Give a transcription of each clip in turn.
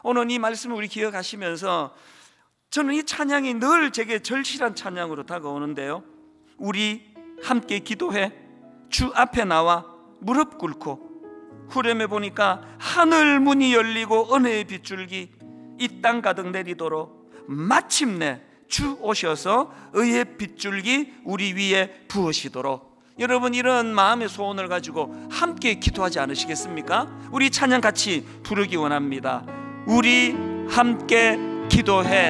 오늘 이 말씀을 우리 기억하시면서 저는 이 찬양이 늘 제게 절실한 찬양으로 다가오는데요, 우리 함께 기도해 주 앞에 나와 무릎 꿇고, 후렴에 보니까 하늘 문이 열리고 은혜의 빗줄기 이 땅 가득 내리도록 마침내 주 오셔서 의의 빗줄기 우리 위에 부으시도록. 여러분, 이런 마음의 소원을 가지고 함께 기도하지 않으시겠습니까? 우리 찬양 같이 부르기 원합니다. 우리 함께 기도해.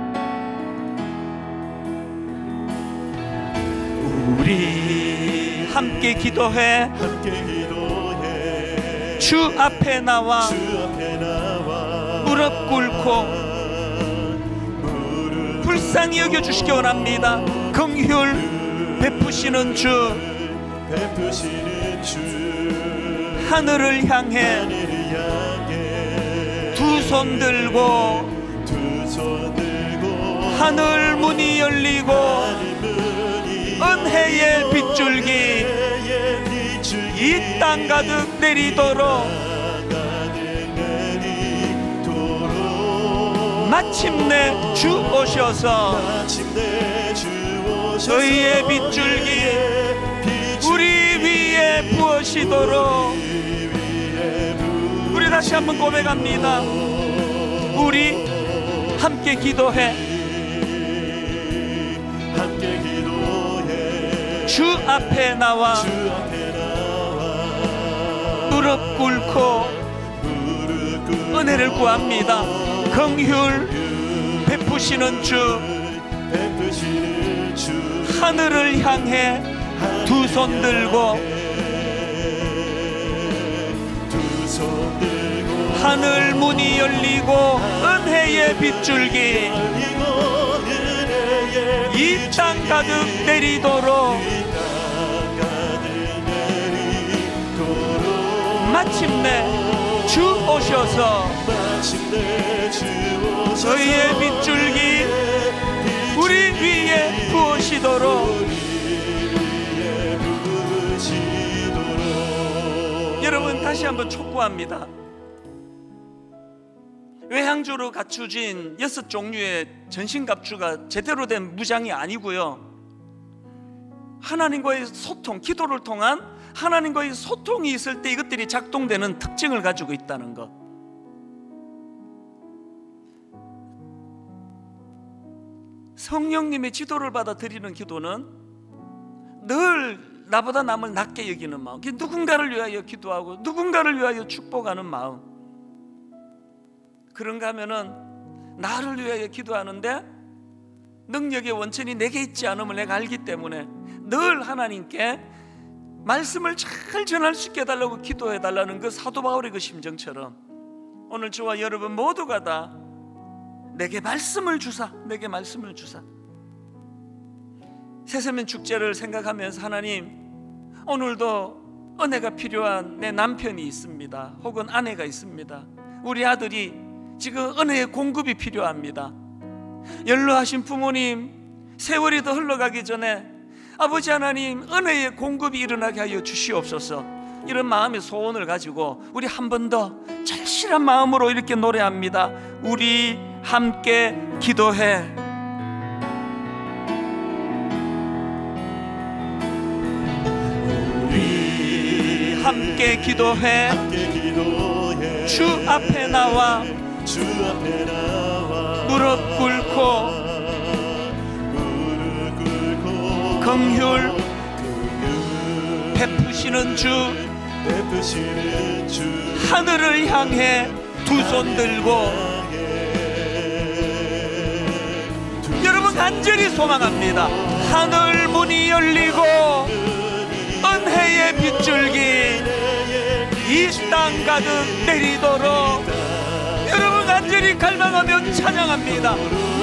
우리 함께 기도해. 주 앞에 나와 무릎 꿇고 불쌍히 여겨주시기 원합니다. 긍휼 베푸시는 주, 하늘을 향해 두 손 들고 하늘 문이 열리고 은혜의 빗줄기 이 땅 가득 내리도록 마침내 주 오셔서 의의 빗줄기 우리 위에 부으시도록. 우리 다시 한번 고백합니다. 우리 함께 기도해. 주 앞에 나와 무릎 꿇고 은혜를 구합니다. 긍휼 베푸시는 주, 하늘을 향해 두 손 들고 하늘 문이 열리고 은혜의 빗줄기 이 땅 가득 내리도록 마침내 주 오셔서 의의 빗줄기 우리 위에 부으시도록. 여러분, 다시 한번 촉구합니다. 외향적으로 갖추진 6종류의 전신갑주가 제대로 된 무장이 아니고요, 하나님과의 소통, 기도를 통한 하나님과의 소통이 있을 때 이것들이 작동되는 특징을 가지고 있다는 것. 성령님의 지도를 받아 드리는 기도는 늘 나보다 남을 낮게 여기는 마음, 누군가를 위하여 기도하고 누군가를 위하여 축복하는 마음. 그런가 하면은 나를 위하여 기도하는데 능력의 원천이 내게 있지 않음을 내가 알기 때문에 늘 하나님께 말씀을 잘 전할 수 있게 해달라고 기도해달라는 그 사도 바울의 그 심정처럼 오늘 저와 여러분 모두가 다 내게 말씀을 주사, 내게 말씀을 주사. 새세면 축제를 생각하면서 하나님, 오늘도 은혜가 필요한 내 남편이 있습니다. 혹은 아내가 있습니다. 우리 아들이 지금 은혜의 공급이 필요합니다. 연로하신 부모님, 세월이 더 흘러가기 전에 아버지 하나님 은혜의 공급이 일어나게 하여 주시옵소서. 이런 마음의 소원을 가지고 우리 한 번 더 절실한 마음으로 이렇게 노래합니다. 우리 함께 기도해. 우리 함께 기도해. 주 앞에 나와 무릎 꿇고 긍휼 베푸시는 주, 하늘을 향해 두 손 들고 여러분 간절히 소망합니다. 하늘 문이 열리고 은혜의 빗줄기 이 땅 가득 내리도록 여러분 간절히 갈망하며 찬양합니다.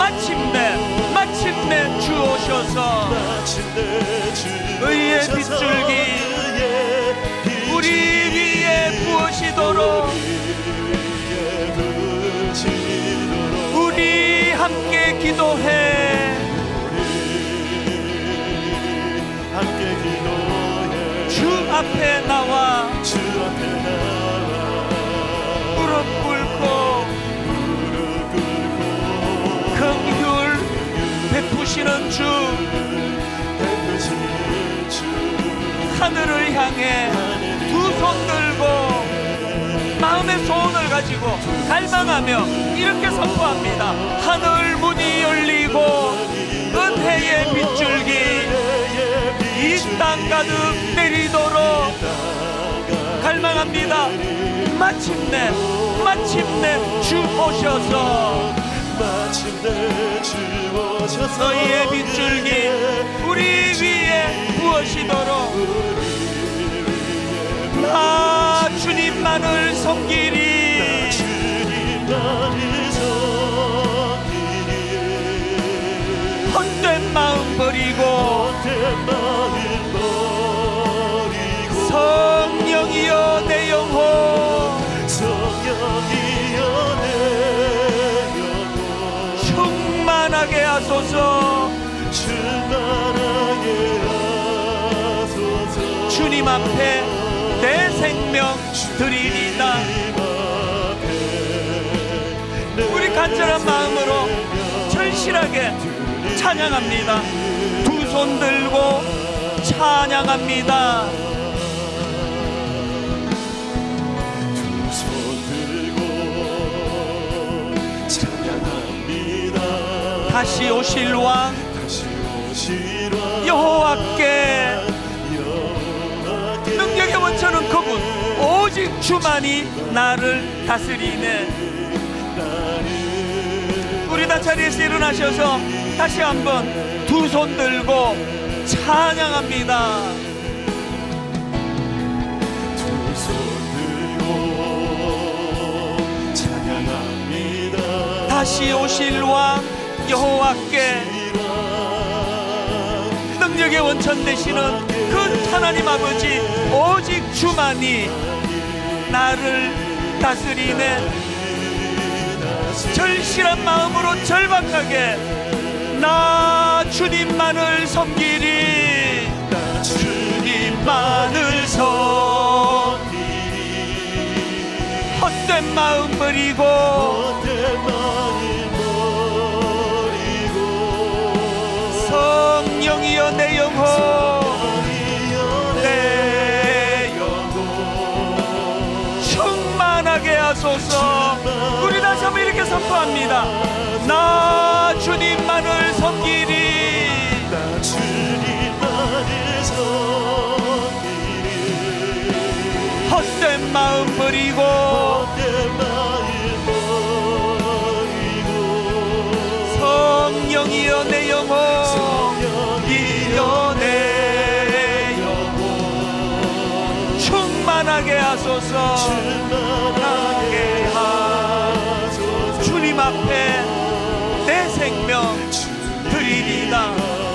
마침내 주 오셔서 의의 빗줄기 우리 위에 부으시도록 우리 함께 기도해. 주 앞에 나와 무릎 꿇고 되시는 주, 하늘을 향해 두 손 들고 마음의 소원을 가지고 갈망하며 이렇게 선포합니다. 하늘 문이 열리고 은혜의 빗줄기 이 땅 가득 내리도록 갈망합니다. 마침내 주 오셔서 너희의 빗줄기 우리 위에 부어지도록 나 주님만을 섬기리. 헛된 마음 버리고 성령이여 내 영혼 충만하게 하소서. 주님 앞에 내 생명 드리리다. 우리 간절한 마음으로 절실하게 찬양합니다. 두 손 들고 찬양합니다. 두 손 들고 찬양합니다. 다시 오실 왕 여호와께 능력의 원천은 그분 오직 주만이 나를 다스리네. 우리 다 자리에서 일어나셔서 다시 한번 두 손 들고 찬양합니다. 두 손 들고 찬양합니다. 다시 오실 왕 여호와께 능력의 원천 되시는 그 하나님 아버지 오직 주만이 나를 다스리네. 절실한 마음으로 절박하게 나 주님만을 섬기리. 나 주님만을 섬기리. 헛된 마음 버리고 성령이여 내 영혼 충만하게 하소서. 우리 다시 한번 이렇게 선포합니다. 나 주님만을 섬기리. 나 주님만을 섬기리. 헛된 마음 버리고 성령이여 내 영혼 이여 내 영혼 충만하게 하소서. 충만하게 하소서. 주님 앞에 내 생명 드리리다.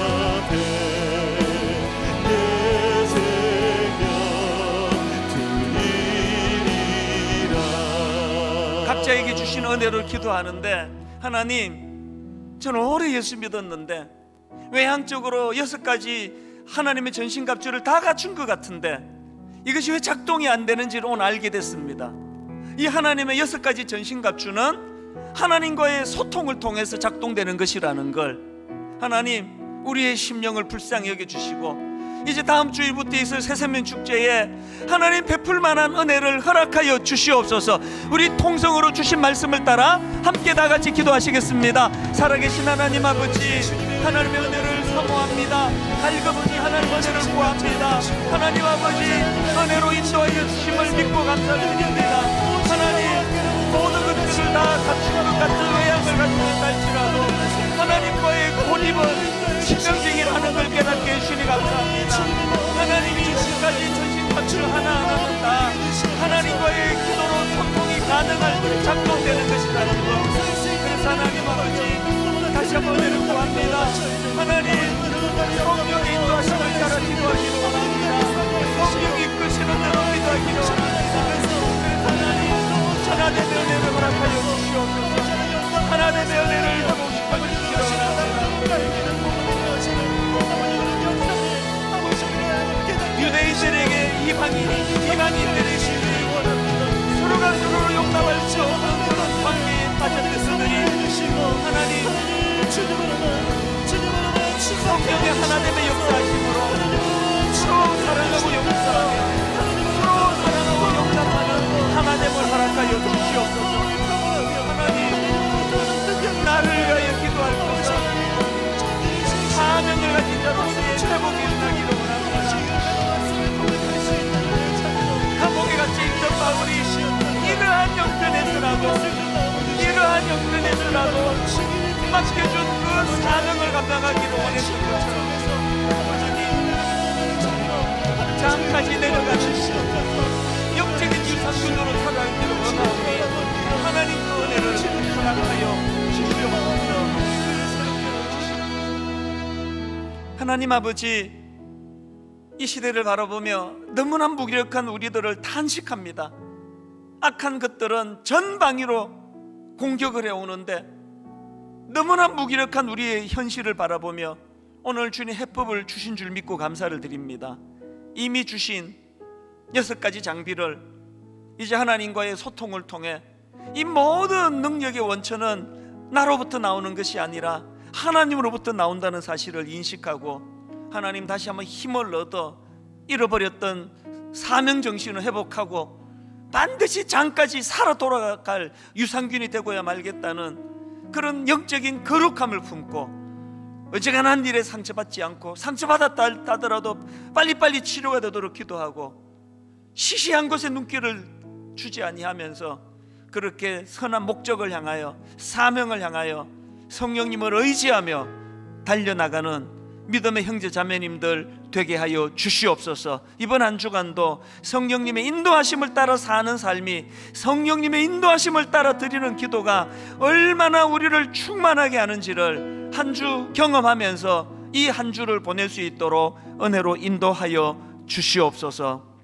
각자에게 주신 은혜를 기도하는데, 하나님, 저는 오래 예수 믿었는데 외향적으로 6가지 하나님의 전신갑주를 다 갖춘 것 같은데 이것이 왜 작동이 안 되는지를 오늘 알게 됐습니다. 이 하나님의 6가지 전신갑주는 하나님과의 소통을 통해서 작동되는 것이라는 걸, 하나님 우리의 심령을 불쌍히 여겨주시고 이제 다음 주일부터 있을 새생명 축제에 하나님 베풀 만한 은혜를 허락하여 주시옵소서. 우리 통성으로 주신 말씀을 따라 함께 다 같이 기도하시겠습니다. 살아계신 하나님 아버지, 하나님의 은혜를 사모합니다. 갈급하니 하나님 은혜를 구합니다. 하나님 아버지, 은혜로 인도하여 주심을 믿고 감사를 드립니다. 하나님, 모든 것들을 다 갖춘 것 같은 외양을 갖추는 날지라도 하나님과의 고립은 신명쟁이라는 걸 깨닫게 해주시니 감사합니다. 하나님이 지금까지 전신갑주 하나하나는 다 하나님과의 기도로 소통이 가능할 작동되는 것이라는 것. 그래서 하나님 아버지, 다시 한번 은혜를 구합니다. 하나님, 성령의 인도하심을 따라 기도하기를 원합니다. 성령이 이끄시는 대로 기도하기를 원합니다. 그래서 하나님, 하나님의 은혜를 허락하여 주시옵소서. 하나님의 은혜를 하고 싶어주시기를 원합니다. 유대인들에게 이방인들에게 서로가 서로를 용납할 수 없는 그런 하나님의 역사하심으로 서로 사랑하고 용서하며 서로 사랑하고 용납하는 하나님을 허락하여 주시옵소서. 하나님, 나를 위하여 기도할 것은 사명을 가진 자로서의 회복이 일어나기를 원합니다. 감옥에 갇혀 있던 바울이 이러한 형편에서라도 맡겨준 그 사명을 감당하기를 원했던 것처럼 꾸준히 장까지 내려가시고 영적인 유산균으로 살아가기를 원하오니 하나님 그 은혜를 허락하여 주시옵소서. 하나님 아버지, 이 시대를 바라보며 너무나 무기력한 우리들을 탄식합니다. 악한 것들은 전방위로 공격을 해오는데 너무나 무기력한 우리의 현실을 바라보며 오늘 주님 해법을 주신 줄 믿고 감사를 드립니다. 이미 주신 6가지 장비를 이제 하나님과의 소통을 통해 이 모든 능력의 원천은 나로부터 나오는 것이 아니라 하나님으로부터 나온다는 사실을 인식하고 하나님 다시 한번 힘을 얻어 잃어버렸던 사명정신을 회복하고 반드시 장까지 살아 돌아갈 유산균이 되고야 말겠다는 그런 영적인 거룩함을 품고 어지간한 일에 상처받지 않고 상처받았다 하더라도 빨리빨리 치료가 되도록 기도하고 시시한 것에 눈길을 주지 아니하면서 그렇게 선한 목적을 향하여 사명을 향하여 성령님을 의지하며 달려나가는 믿음의 형제 자매님들 되게 하여 주시옵소서. 이번 한 주간도 성령님의 인도하심을 따라 사는 삶이, 성령님의 인도하심을 따라 드리는 기도가 얼마나 우리를 충만하게 하는지를 한 주 경험하면서 이 한 주를 보낼 수 있도록 은혜로 인도하여 주시옵소서.